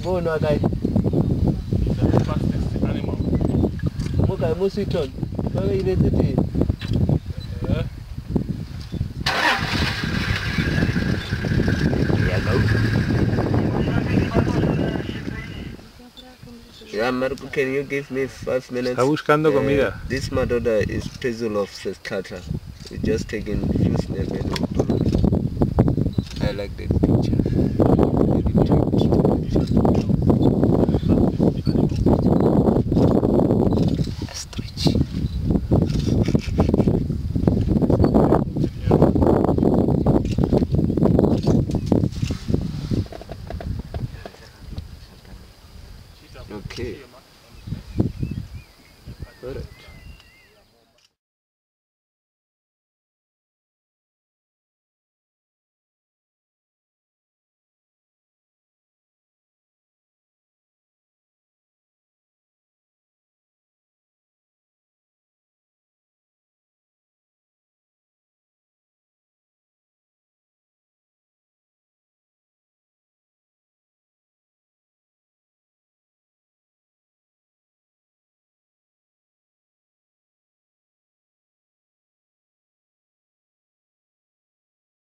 Bono guy. The fastest animal. Muka musiton. Kaya ile tete. Yeah, Marco, can you give me 5 minutes? Está buscando comida. This my daughter is Pizzle of Sestata. We just taking few snippets. I like that picture. Ostrich. Okay. Good.